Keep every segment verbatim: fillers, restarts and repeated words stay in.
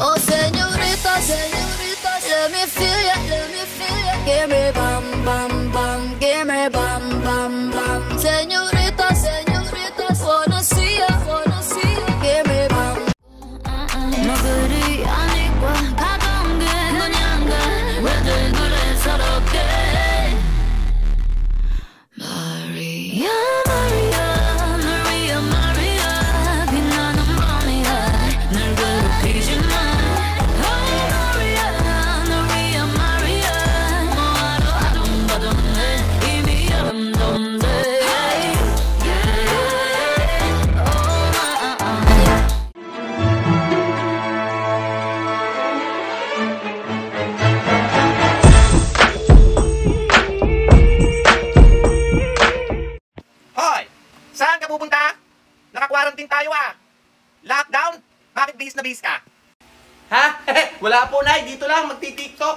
Oh, señorita, señorita, let me feel ya, let me feel ya. Give me bam, bam, bam, give me bam, bam, bam. Señorita, señorita, wanna see ya, wanna see ya. Give me bam. 너들이 아니까 가까운 게 너냐가 왜들 그래 서럽게. Maria, Maria, Maria, Maria, 빛나는 밤이야 날 괴롭히지 마. Oh Maria, Maria, Maria, 뭐하러 아둥바둥해 이미 아름다운데. Saan ka pupunta? Naka-quarantine tayo ah. Lockdown? Bakit bis na bis ka? Ha? Wala po, Nay. Dito lang, magti-tiktok.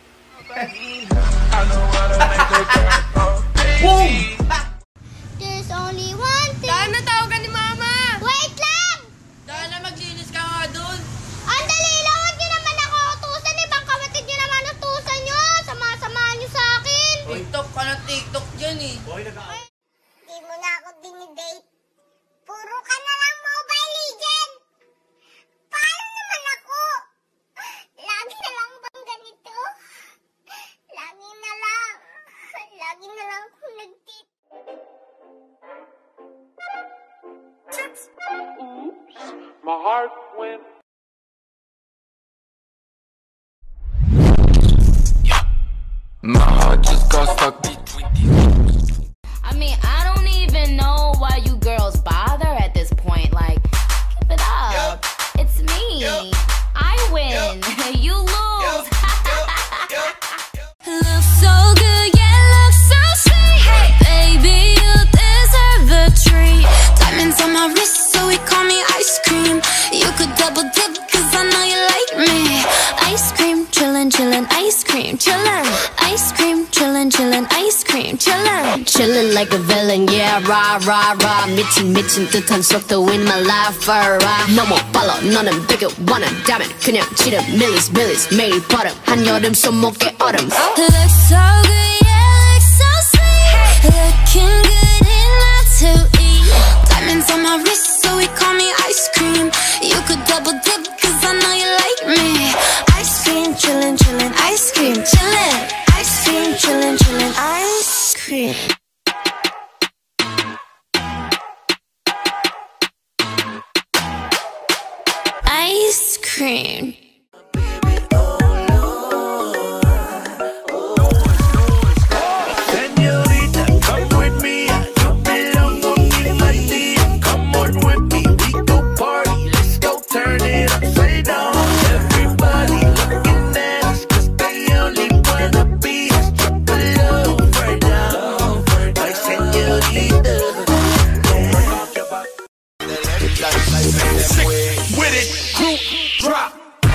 Boom! There's only one thing. Daan na tawagan ni Mama! Wait lang! Daan na maglinis ka nga dun. Ang dali lang, huwag niyo naman ako utusan. Ibang kapatid niyo naman utusan niyo. Sama-samahan niyo sa akin. TikTok ka na TikTok dyan eh. Boy, nag- Di mo na ako dinidate. Puro ka na lang Mobile Legend. Paano naman ako? Lagi na lang bang ganito? Lagi na lang. Lagi na lang akong nag-tip. Oops, my heart went. Yeah, my heart just got stuck between these. I mean, I don't even know why you girls bother at this point. Like, keep it up. It's me. I win. You lose. Look so good, yeah, look so sweet. Hey, baby, you deserve a treat. Diamonds on my wrist, so we call me ice cream. You could double dip, cause I know you like me. Ice cream, chillin', chillin', ice cream, chillin'. Ice cream, chillin', chillin', ice cream, chillin'. Chillin' like a villain, yeah, rah, rah, rah. 미친, 미친 듯한 속도 in my life, alright. 너무 빨라, 너는 되게 원한다면 그냥 지름, 밀리스, 밀리스, 매일 버릇. 한여름 손목에 얼음. Look so good, yeah, look so sweet. Looking good enough to eat. Diamonds on my wrist, so we call me ice cream. You could double dip, cause I know you like me. Ice cream, chillin', chillin', ice cream, chillin'. Ice cream, chillin', chillin', ice cream. Ice cream. Señorita, come with me. You belong with me, my dear. Come on with me, we go party. Let's go turn it upside down. Everybody looking at us, cause they only wanna be us. Drop it low for now, my señorita. Sick with it, group drop.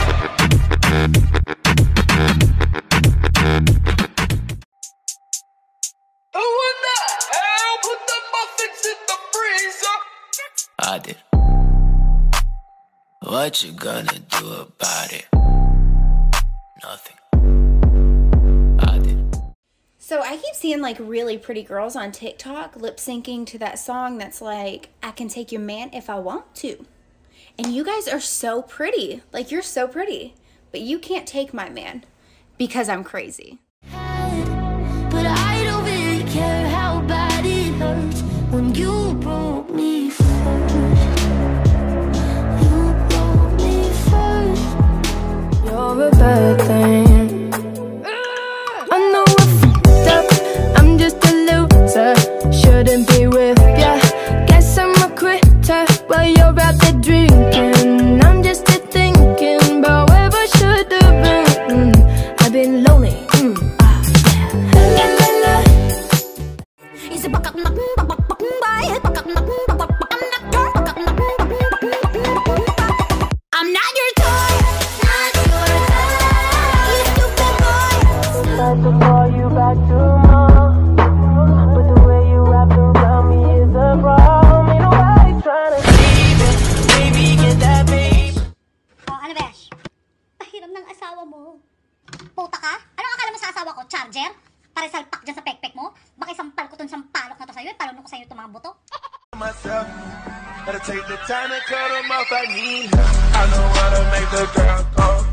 Who in the hell put the muffins in the freezer? I did. What you gonna do about it? Nothing. I did. So I keep seeing like really pretty girls on TikTok lip syncing to that song that's like, I can take your man if I want to. And you guys are so pretty. Like, you're so pretty. But you can't take my man because I'm crazy. But I don't really care how bad it hurts when you broke me first. You broke me first. You're a bad thing. I know I fucked up. I'm just a loser. Shouldn't be with ya. Guess I'm a quitter while you're out there drinking. I'm just a thinking about whatever I should have been. Mm, I've been lonely. Mm, ah, yeah. La, la, la, la. I'm not your toy, not your toy, you stupid boy. Tried to call you back tomorrow, but the way you wrap around me is a problem. Ain't nobody trying to leave it. Baby, get that babe. Oh, ano besh? charger? Para salpak dyan sa pekpek mo? Baka sampal ko tong sampalok na to sa'yo, eh, palunok ko sa'yo itong mga buto. Myself, gotta take the time to cut them off. I need help. I know how to make the girl go.